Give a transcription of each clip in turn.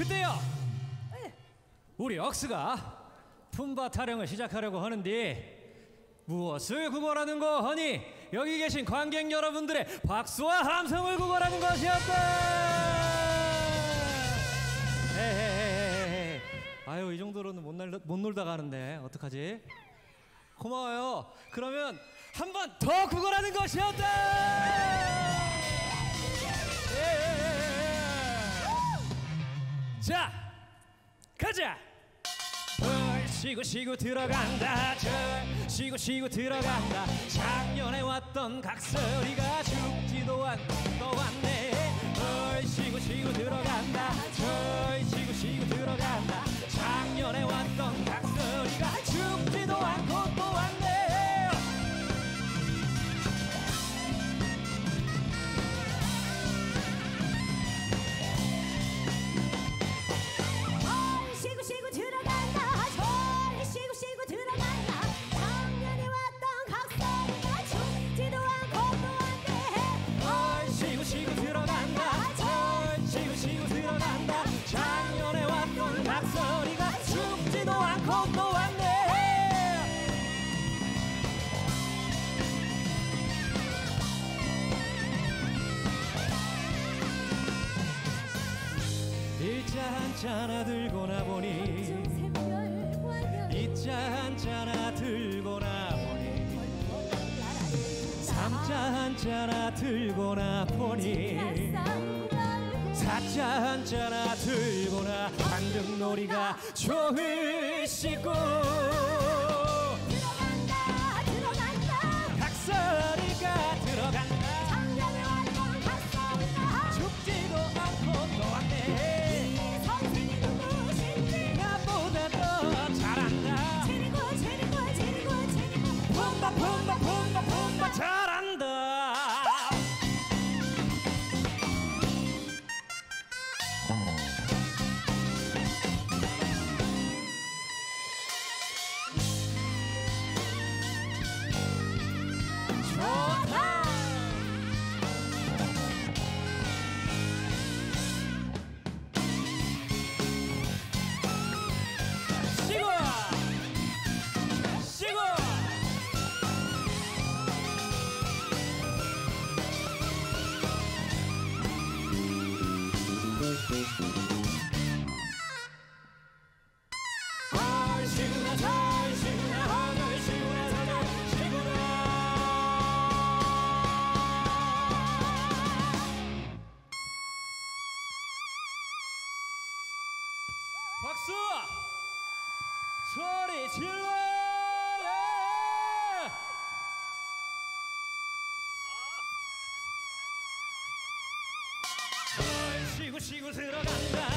그때요 우리 억스가 품바 타령을 시작하려고 하는데 무엇을 구걸하는 거 하니 여기 계신 관객 여러분들의 박수와 함성을 구걸하는 것이었다. 헤헤헤헤. 아유 이 정도로는 못 놀다 가는데 어떡하지? 고마워요. 그러면 한 번 더 구걸하는 것이었다. 자 가자. 쉬고 쉬고 들어간다. 쉬고 쉬고 들어간다. 작년에 왔던 각설이가 죽지도 않고 또 왔네. 쉬고 쉬고 들어간다. 쉬고 쉬고 들어간다. 작년에 왔던 각설이가 죽지도 않고 또 왔네. 쉬고 쉬고 들어간다. 쉬고 쉬고 들어간다. 작년에 왔던 각설이가 죽지도 않고 또 왔네. 쉬고 쉬고 들어간다. 쉬고 쉬고 들어간다. 작년에 왔던 각설이가 죽지도 않고 또 왔네. 이자 한잔 하나 들고나 보니 이자 한잔 하나 들고나 보니 삼자 한잔 하나 들고나 보니 사자 한잔 하나 들고나 방등놀이가 좋으시고 들어간다 들어간다. 각설이가 들어간다. 작년에 왔던 각설이가 죽지도 않고 또 왔네. 이 선생이 누구신지 나보다 더 잘한다. 제리고 제리고 제리고 제리고 품바 품바 품바 품바 잘한다. 좋다. 쉬고 쉬고 잘 쉬구나 잘 쉬구나 잘 쉬구나 잘 쉬구나. 박수 소리 질러. 쉬고 쉬고 들어간다.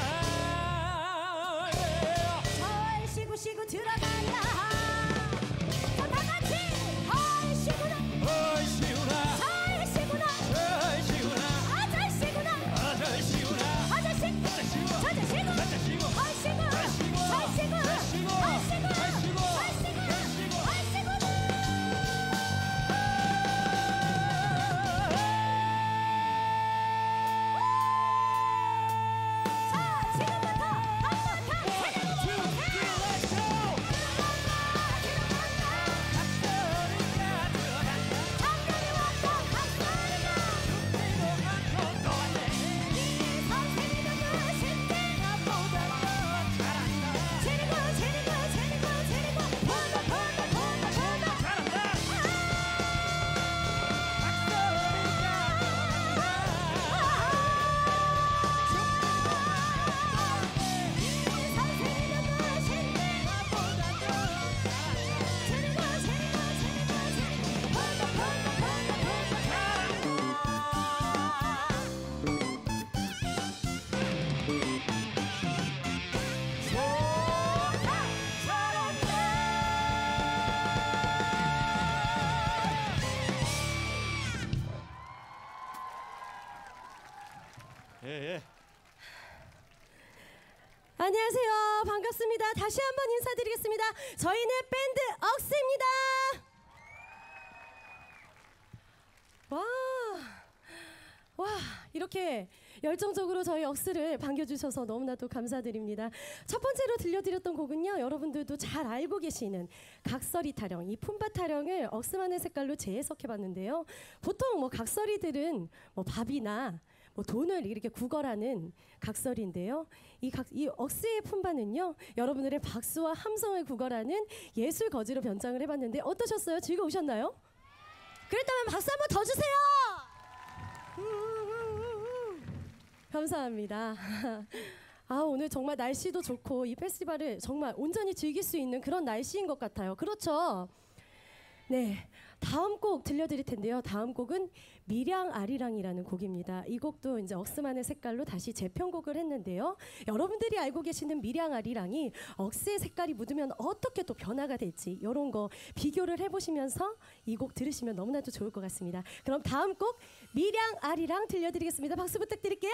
쉬고 쉬고 들어간다. 다 같이 쉬구나 쉬구나 쉬구나 쉬구나 잘 쉬구나 잘 쉬구나 잘 쉬고 잘 쉬고 잘 쉬고 잘 쉬고 잘 쉬고 잘 쉬고 잘 쉬고 잘 쉬고 잘 쉬고 잘 쉬고 잘 쉬고 잘 쉬고 잘 쉬고 자 지금부터 한번더 작년에 왔던 각설이가 이 선생이 누구신지 나보다 더 잘한다. 제리고 제리고 제리고 제리고 본다 본다 본다 본다 잘한다. 이 선생이 누구신지 나보다 더 제리고 제리고 제리고 제리고 본다 본다 본다 본다 예. 안녕하세요. 반갑습니다. 다시 한번 인사드리겠습니다. 저희는 밴드 억스입니다. 와, 와, 이렇게 열정적으로 저희 억스를 반겨주셔서 너무나도 감사드립니다. 첫 번째로 들려드렸던 곡은요, 여러분들도 잘 알고 계시는 각설이 타령, 이 품바 타령을 억스만의 색깔로 재해석해봤는데요. 보통 뭐 각설이들은 뭐 밥이나 뭐 돈을 이렇게 구걸하는 각설인데요. 이 억스의 품바는요, 여러분들의 박수와 함성을 구걸하는 예술 거지로 변장을 해봤는데 어떠셨어요? 즐거우셨나요? 그랬다면 박수 한번 더 주세요. 감사합니다. 아, 오늘 정말 날씨도 좋고 이 페스티벌을 정말 온전히 즐길 수 있는 그런 날씨인 것 같아요. 그렇죠? 네, 다음 곡 들려드릴 텐데요. 다음 곡은 미량 아리랑이라는 곡입니다. 이 곡도 이제 억스만의 색깔로 다시 재편곡을 했는데요. 여러분들이 알고 계시는 미량 아리랑이 억스의 색깔이 묻으면 어떻게 또 변화가 될지 이런 거 비교를 해보시면서 이 곡 들으시면 너무나도 좋을 것 같습니다. 그럼 다음 곡 미량 아리랑 들려드리겠습니다. 박수 부탁드릴게요.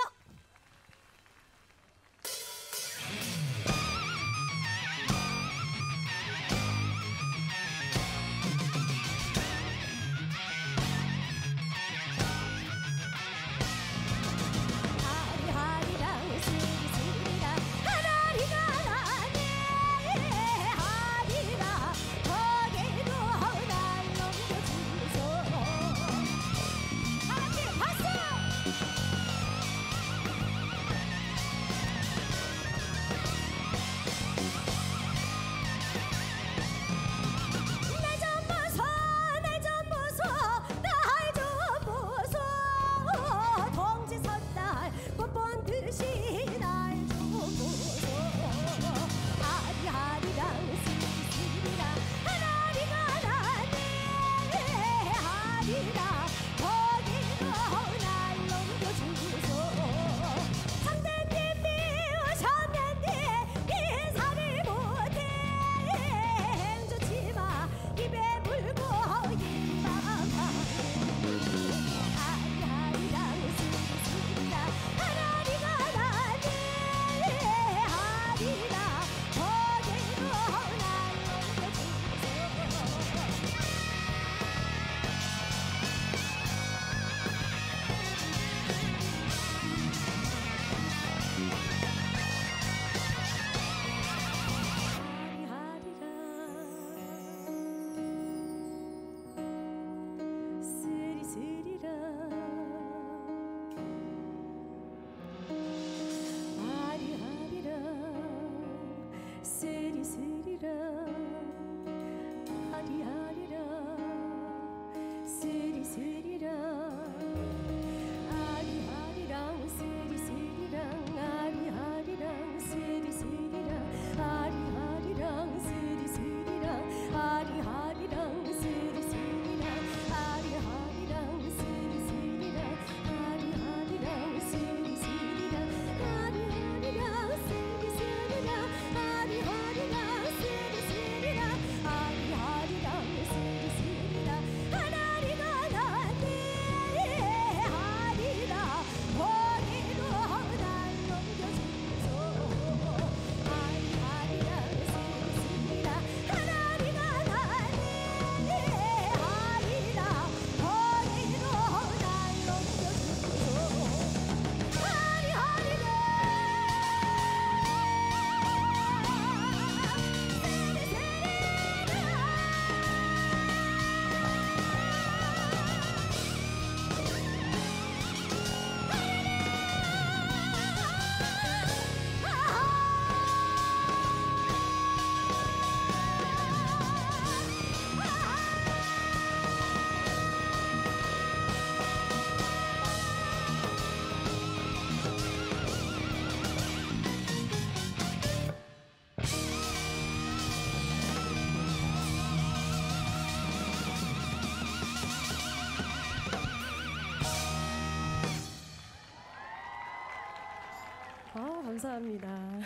감사합니다.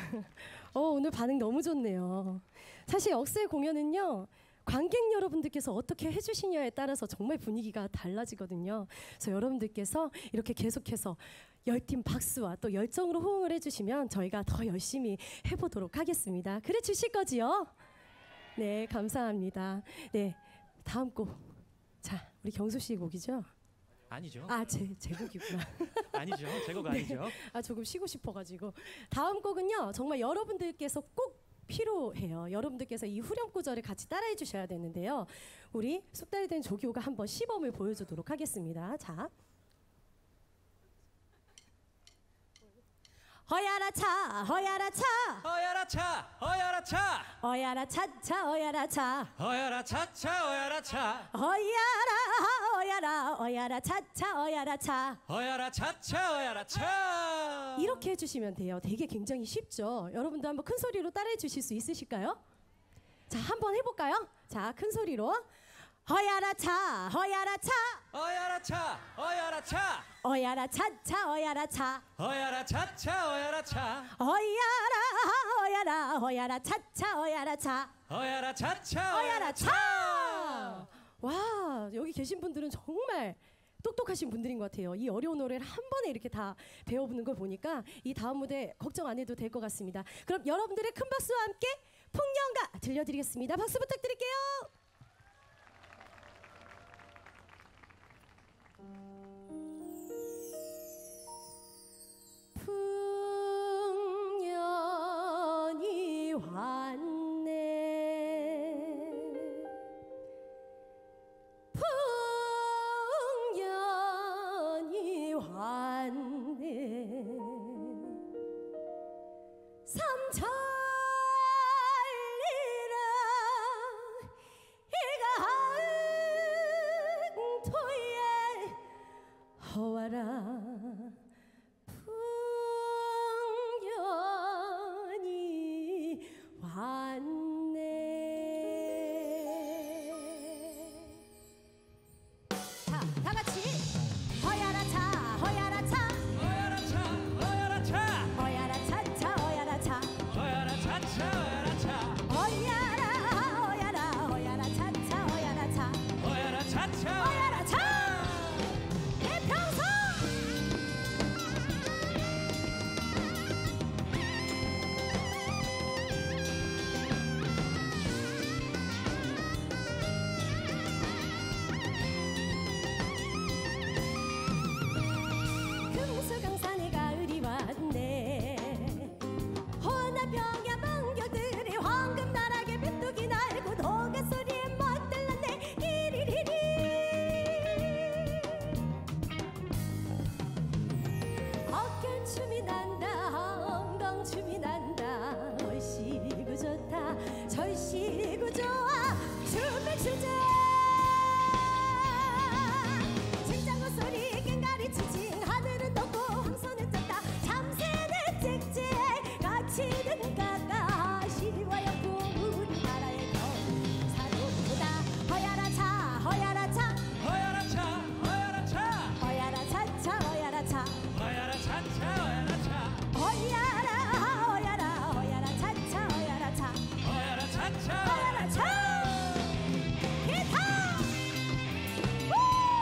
오늘 반응 너무 좋네요. 사실 억스의 공연은요, 관객 여러분들께서 어떻게 해주시냐에 따라서 정말 분위기가 달라지거든요. 그래서 여러분들께서 이렇게 계속해서 열띤 박수와 또 열정으로 호응을 해주시면 저희가 더 열심히 해보도록 하겠습니다. 그래 주실 거지요? 네, 감사합니다. 네, 다음 곡. 자, 우리 경수 씨 곡이죠? 아니죠. 제 곡이구나. 아니죠. 제 곡 아니죠. 조금 쉬고 싶어가지고. 다음 곡은요, 정말 여러분들께서 꼭 필요해요. 여러분들께서 이 후렴구절을 같이 따라해 주셔야 되는데요. 우리 숙달이 된 조교가 한번 시범을 보여주도록 하겠습니다. 자. 어야라 차 어야라 차 어야라 차 어야라 차 어야라 차차 어야라 차 어야라 차차 어야라 차 어야라 차차 어야라 차 어야라 차차 어야라 차. 이렇게 해주시면 돼요. 되게 굉장히 쉽죠. 여러분도 한번 큰 소리로 따라해 주실 수 있으실까요? 자, 한번 해볼까요? 자, 큰 소리로 어야라 차 어야라 차 어야라 차 어야라 차 어야라 차차 어야라 차 어야라 차차 어야라 차 어야라 차차 어야라 차 어야라 차차 어야라 차. 와, 여기 계신 분들은 정말 똑똑하신 분들인 것 같아요. 이 어려운 노래를 한 번에 이렇게 다 배워보는 걸 보니까 이 다음 무대 걱정 안 해도 될 것 같습니다. 그럼 여러분들의 큰 박수와 함께 풍년가 들려드리겠습니다. 박수 부탁드릴게요. 풍년이 왔네 풍년이 왔네 삼천리라 이강토에 허와라 풍년이 왔네. 자, 다 같이 허야라 차 허야라 차 어야라 차 어야라 차 허야라 차차 허야라 차 어야라 차차 어야라 차 허야라 차차 허야라 차 어야라 차차 허야라 차 대평소 금수강산에 가을이 왔네 호남병야 망교들이 황금나락에 메뚜기 날고 노가소리에 멋들렀네 이리리리 어깨춤이 난다 엉덩춤이 난다 얼씨구 좋다 절씨구 좋아 춤을 추자 칭장구 소리 깽가리 치칭 하늘은 높고 황소는 졌다 참새는 찍찍 가치는 가까 시와였고 우리나라의 경사로보다 허야라 차 허야라 차 어야라 차 어야라 차 허야라 차차 허야라 차 어야라 차차 어야라 차 허야라 차차 허야라 차 어야라 차차 허야라 차 기타 우!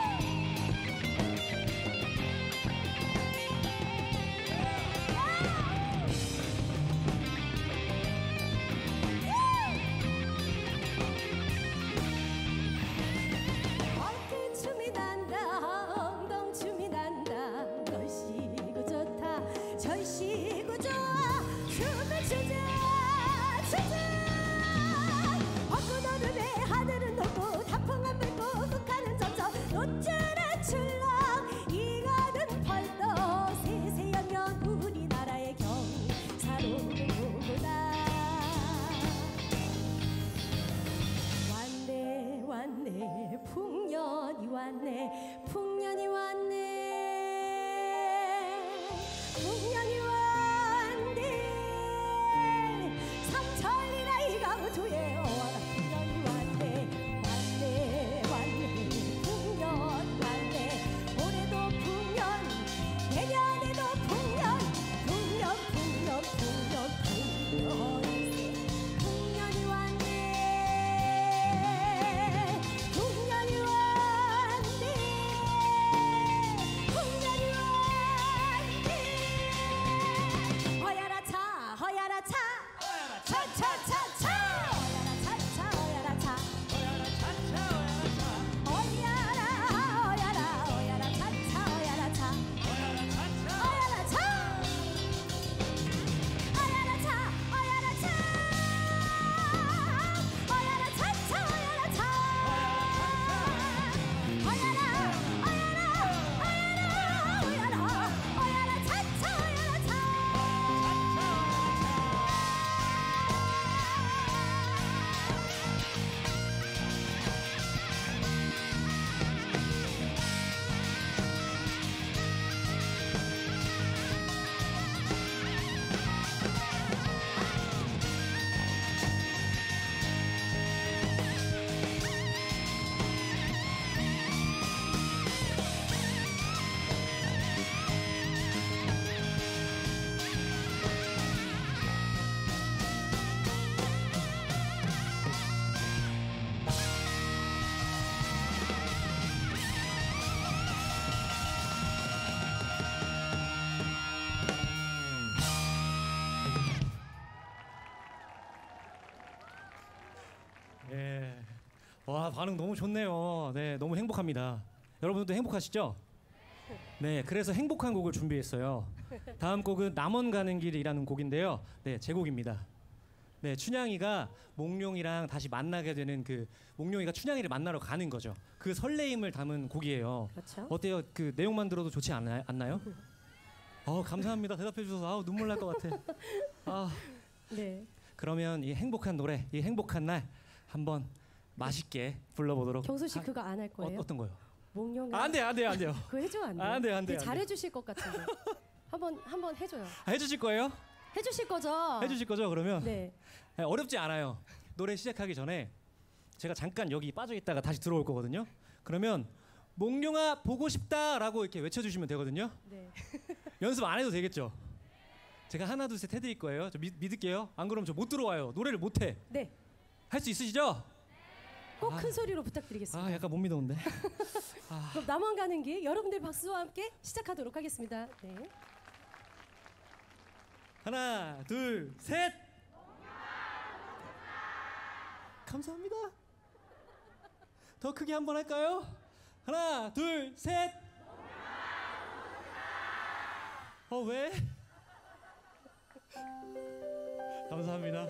어깨춤이 난다 엉덩춤이 난다 얼씨구 좋다 절씨구 좋아 춤을 추자 벚꽃오름에 하늘은 높고 단풍은 붉고 국가는 점점 노출의 출렁 이가는 펄떡 세세연면 우리나라의 경사로보다 왔네 왔네 풍년이 왔네 풍년이 왔네 풍년이 왔네 삼천리라 이강토에 어와라 풍년이 왔네 왔네 왔네 풍년 왔네 올해도 풍년 내년에도 풍년 풍년 풍년 풍년 풍년이 왔네 풍년이 왔네 풍년이 왔네 와, 반응 너무 좋네요. 네, 너무 행복합니다. 여러분들도 행복하시죠? 네, 그래서 행복한 곡을 준비했어요. 다음 곡은 남원 가는 길이라는 곡인데요. 네, 제 곡입니다. 네, 춘향이가 몽룡이랑 다시 만나게 되는 그 몽룡이가 춘향이를 만나러 가는 거죠. 그 설레임을 담은 곡이에요. 그렇죠. 어때요? 그 내용만 들어도 좋지 않나요? 감사합니다. 대답해 주셔서 눈물 날 것 같아. 네. 그러면 이 행복한 노래, 이 행복한 날 한번 맛있게 불러보도록. 경수 씨 그거 안 할 거예요? 어떤 거요? 몽룡. 안 돼요. 그거 해주면 안 돼요? 안 돼요. 되게 잘해주실 것 같은데. 한번 해줘요. 해주실 거예요? 해주실 거죠? 해주실 거죠? 그러면 네. 네, 어렵지 않아요. 노래 시작하기 전에 제가 잠깐 여기 빠져 있다가 다시 들어올 거거든요. 그러면 몽룡아 보고 싶다라고 이렇게 외쳐주시면 되거든요. 네. 연습 안 해도 되겠죠? 제가 하나 둘 셋 해드릴 거예요. 저 믿을게요. 안 그러면 저 못 들어와요. 노래를 못 해. 네. 할 수 있으시죠? 꼭 큰 소리로 부탁드리겠습니다. 약간 못 믿었는데. 그럼 남원 가는 길 여러분들 박수와 함께 시작하도록 하겠습니다. 네. 하나 둘 셋. 감사합니다. 더 크게 한번 할까요? 하나 둘 셋. 왜? 감사합니다.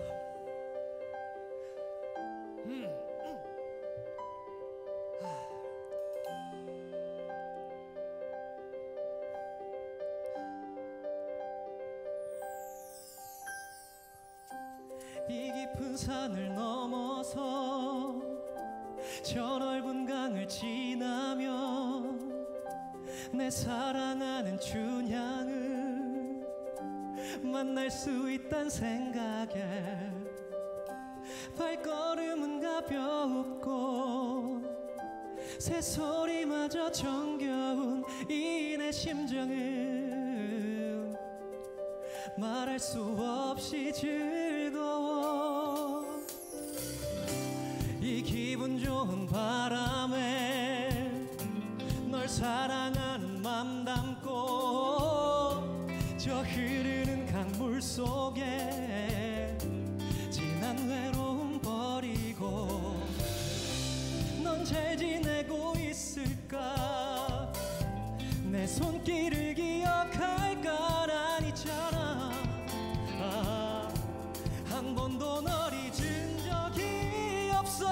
이 깊은 산을 넘어서 저 넓은 강을 지나며 내 사랑하는 춘향을 만날 수 있단 생각에 발걸음은 가볍고 새소리마저 정겨운 이 내 심정은 말할 수 없이 즐거워. 이 기분 좋은 바람에 널 사랑하는 맘 담고 저 흐르는 강물 속에 진한 외로움 버리고 넌 잘 지내고 있을까? 내 손길을 기억할 건 아니잖아. 한 번도 널 잊은 적이 없어.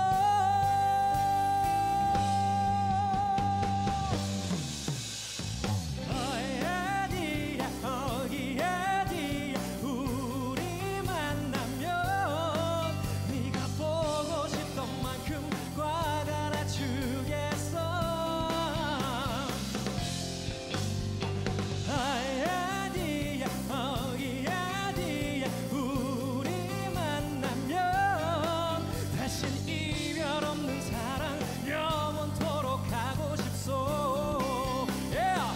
우리 만나면 네가 보고 싶던 만큼 꽉 안아주겠어. 우리 만나면 다신 이별 없는 사랑 영원토록 하고 싶소. yeah.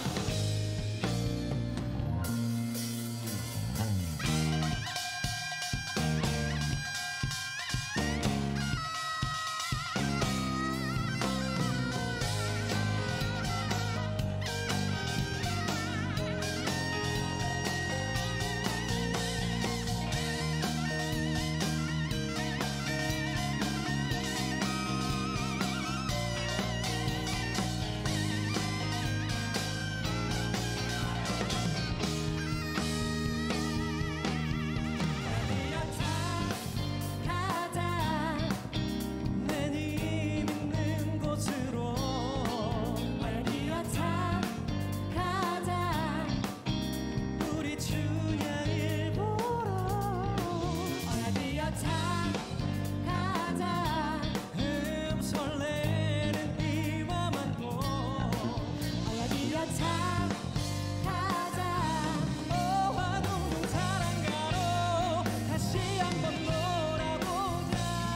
가자. 내 있는 곳으로 뛰어타 가자. 우리 춘향을 보러 뛰어타 가자. 설레는 이 맘 안고 뛰어타 가자. 한없는 사랑가로 다시 한번 놀아보자.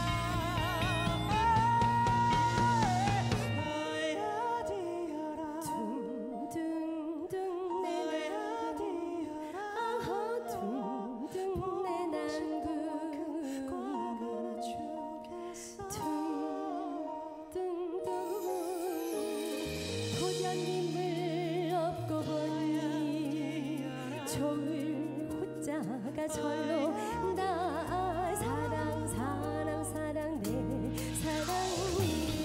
둥둥둥 내 난구. 아하 둥둥 내 난구. 둥둥둥 고향님을 업고 보니 좋을 호자가 절로 나 사랑 사랑 사랑 내 사랑이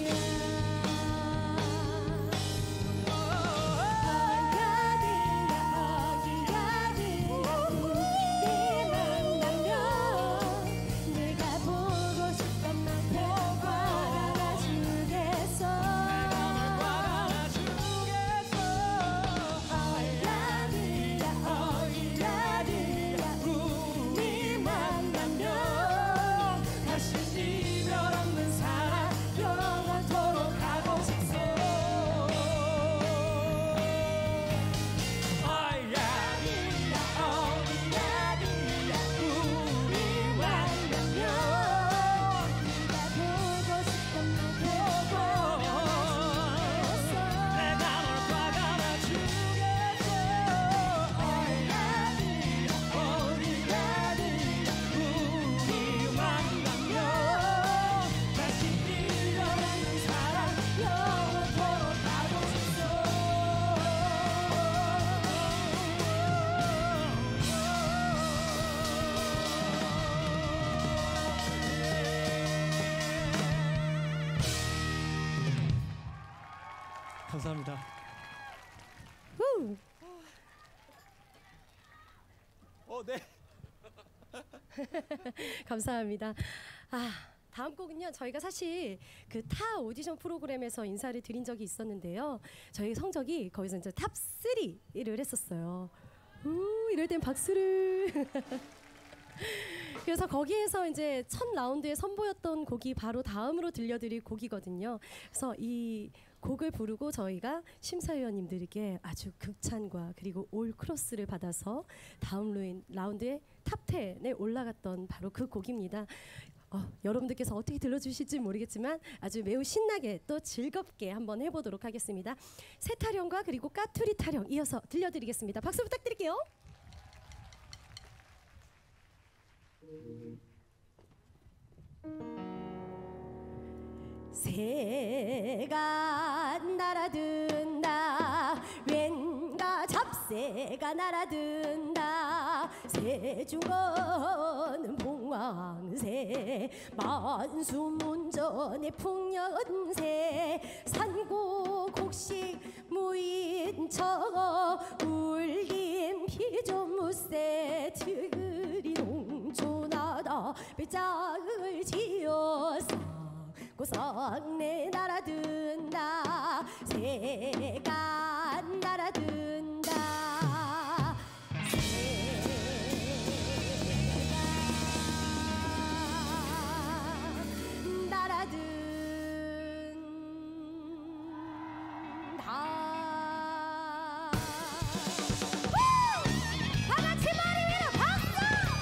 감사합니다. 후. 네. 감사합니다. 다음 곡은요. 저희가 사실 그 타 오디션 프로그램에서 인사를 드린 적이 있었는데요. 저희 성적이 거기서 이제 탑 3를 했었어요. 이럴 땐 박수를. 그래서 거기에서 이제 첫 라운드에 선보였던 곡이 바로 다음으로 들려드릴 곡이거든요. 그래서 이 곡을 부르고 저희가 심사위원님들에게 아주 극찬과 그리고 올 크로스를 받아서 다음 라운드에 탑 10에 올라갔던 바로 그 곡입니다. 여러분들께서 어떻게 들려주실지 모르겠지만 아주 매우 신나게 또 즐겁게 한번 해보도록 하겠습니다. 새 타령과 그리고 까투리 타령 이어서 들려드리겠습니다. 박수 부탁드릴게요. 새가 날아든다 왠가 잡새가 날아든다 새중어는 봉황새 만수문전의 풍년새 산고곡식 무인처 울림 피조무새 트그리 농촌하다 배짱을 지어서 고성내 날아든다 새가 날아든다 새가 날아든다 다같이 머리 위로 박수!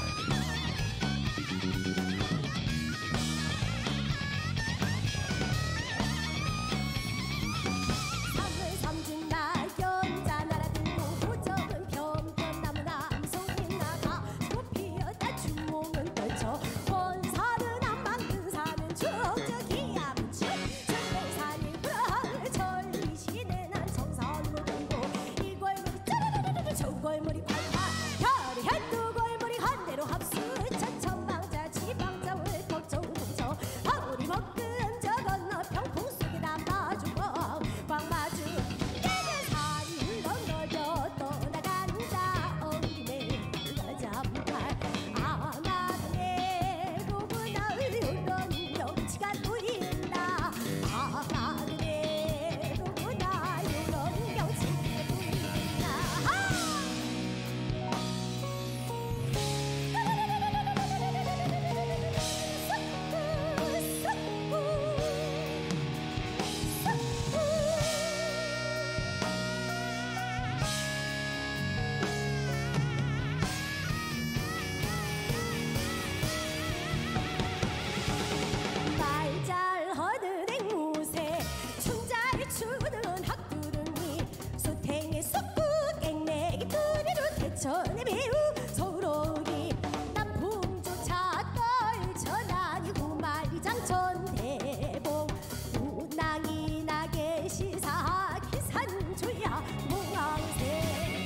전에 매우 서러우니 남풍조차 떨쳐나니 구말장천 대봉 운항이 나게 시사 기산주야 몽황새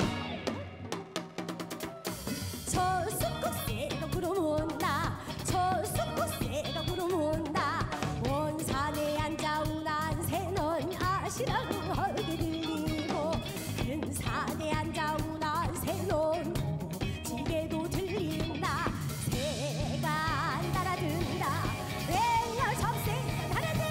저 쑥국새가 구름온다 저 쑥국새가 구름온다 원산에 앉아 운한 새는 아시라고 하게 들리고 큰 산에 앉아 운한 새는 지게도 들린다 새가 날아든다 웬열 섬새가 날아든다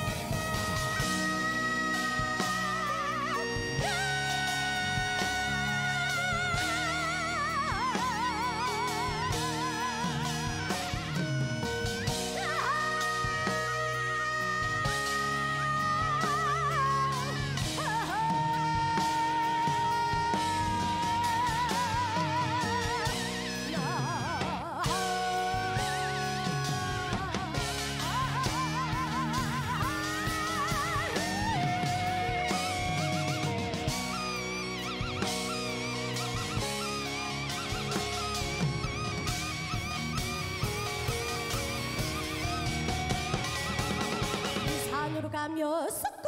산으로 가며 쑥구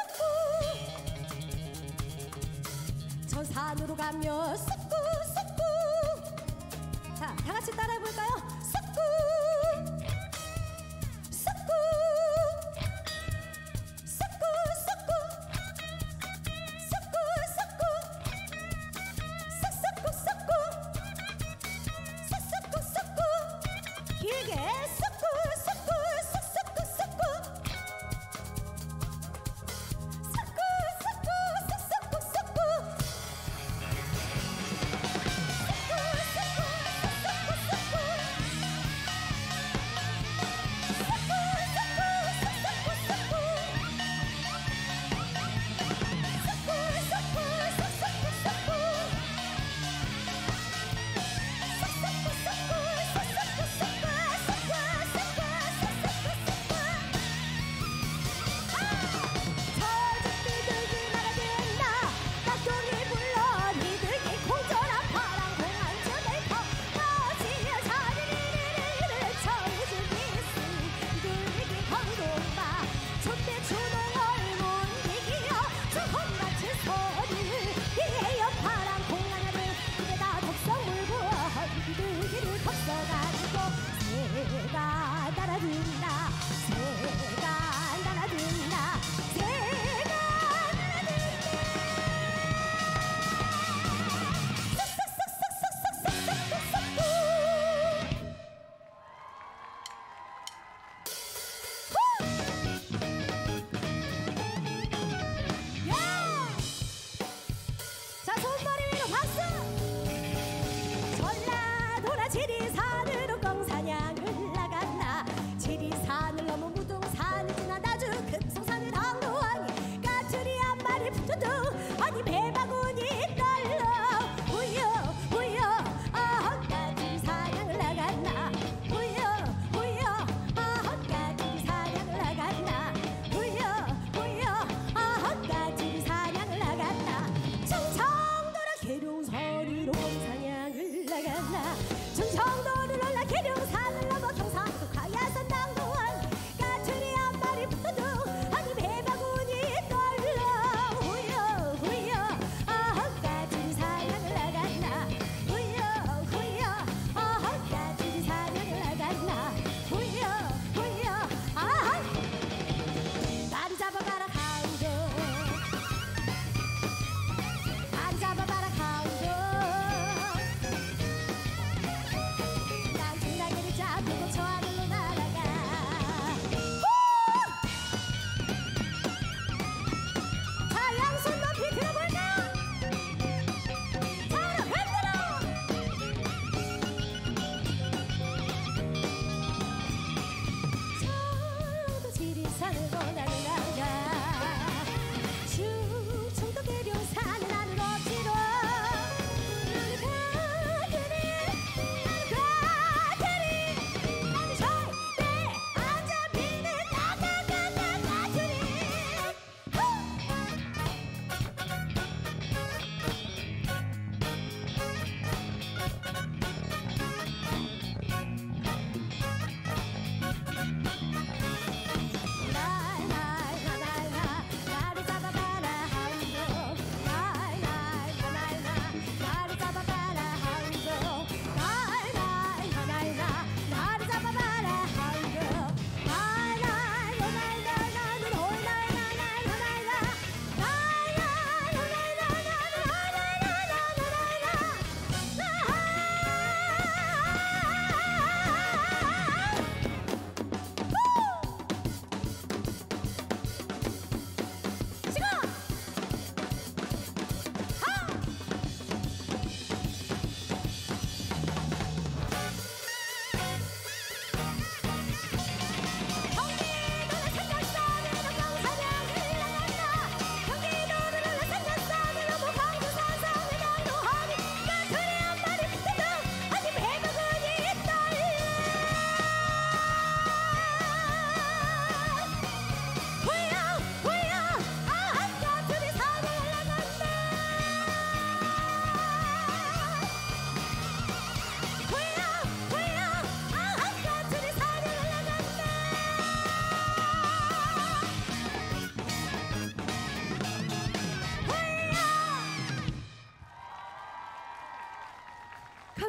저 산으로 가며 쑥구 자 다같이 따라해볼까요? 쑥구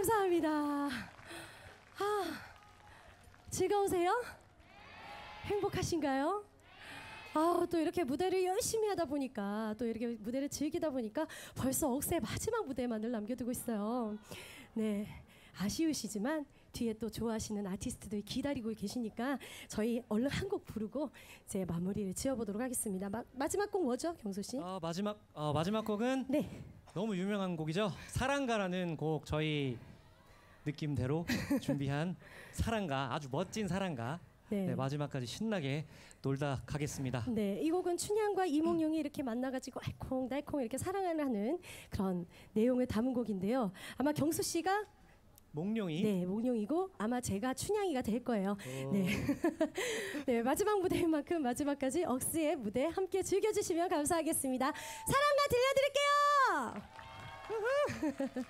감사합니다. 즐거우세요? 행복하신가요? 또 이렇게 무대를 열심히 하다 보니까 또 이렇게 무대를 즐기다 보니까 벌써 억새의 마지막 무대만을 남겨두고 있어요. 네, 아쉬우시지만 뒤에 또 좋아하시는 아티스트들이 기다리고 계시니까 저희 얼른 한 곡 부르고 이제 마무리를 지어보도록 하겠습니다. 마지막 곡 뭐죠, 경수 씨? 마지막 곡은 네. 너무 유명한 곡이죠. 사랑가라는 곡 저희 느낌대로 준비한 사랑가, 아주 멋진 사랑가. 네, 마지막까지 신나게 놀다 가겠습니다. 네, 이 곡은 춘향과 이몽룡이 이렇게 만나가지고 알콩달콩 이렇게 사랑을 하는 그런 내용을 담은 곡인데요. 아마 경수 씨가 몽룡이? 네, 몽룡이고 아마 제가 춘향이가 될 거예요. 네. 네, 마지막 무대인 만큼 마지막까지 억스의 무대 함께 즐겨주시면 감사하겠습니다. 사랑가 들려드릴게요.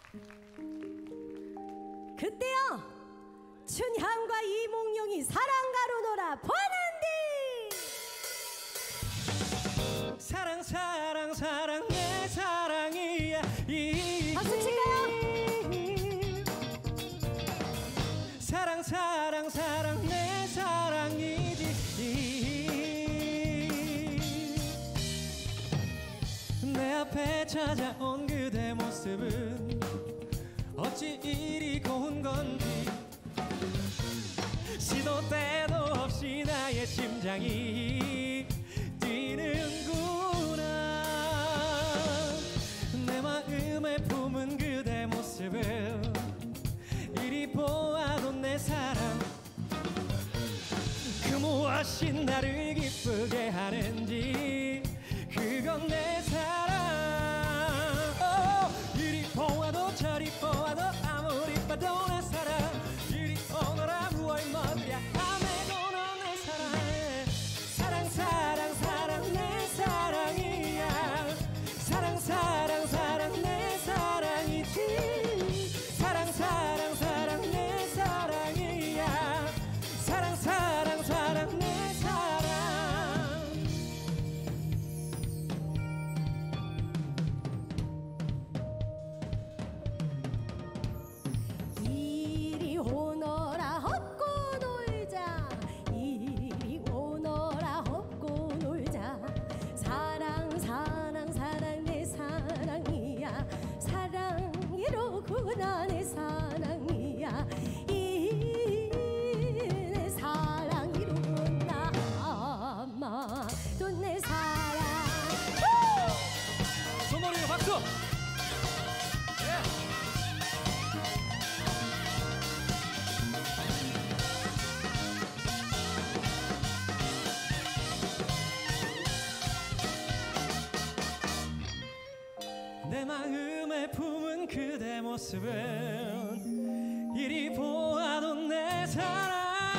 그때요. 춘향과 이몽룡이 사랑가로 놀아 보는디. 사랑 사랑 사랑 내 사랑이야. 박수 칠까요? 사랑 사랑 사랑 내 사랑이지. 내 앞에 찾아온 그대 모습은 어찌 이리 고운 건지. 시도 때도 없이 나의 심장이 뛰는구나. 내 마음에 품은 그대 모습을 이리 보아도 내 사랑. 그 무엇이 나를 기쁘게 하는지 그건 내 사랑. 이리 보아도 저리 보아도 아무리 봐도 내 사랑. 이리 오너라 무얼 먹으랴 아무도 내 사랑. 사랑 사랑 사랑 내 사랑이야. 사랑 사랑 사랑 내 사랑이지. 사랑 사랑 사랑 내 사랑이야. 사랑 사랑 사랑 내 사랑. 이리 오너라 헛고 놀자. 이리 오너라 헛고 놀자. 사랑 사랑 사랑 내 사랑이야. 사랑이로구나 내 사랑이야. 내 사랑이로구나 아마도 내 사랑. 손머리로 박수. 내 마음에 품은 그대 모습은 이리 보아도 내 사랑.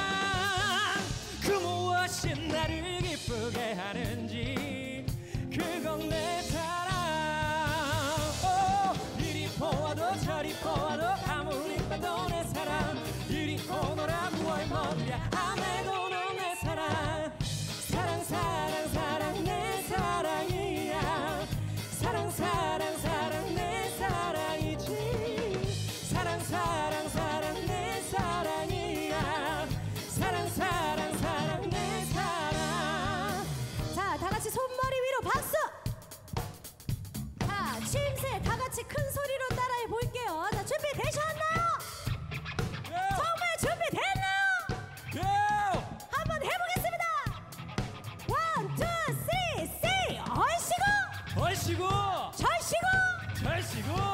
그 무엇이 나를 기쁘게 하는지 그건 내 사랑. 이리 보아도 저리 보아도 아무리 봐도 내 사랑. 이리 오너라 무얼 먹으랴 아무도 내 사랑. 사랑 사랑 사랑 내 사랑이야. 사랑 사랑 사랑 내 사랑이지. 사랑 사랑 사랑 내 사랑이야. 사랑 사랑 사랑 내 사랑. 자, 다 같이 손머리 위로 박수. 자, 침새 다 같이 큰 소리로 따라해 볼게요. 자, 준비되셨나요? 정말 준비됐나요? 한번 해보겠습니다. 원, 투, 쓰리, 세이. 얼씨구 얼씨구 절씨구 절씨구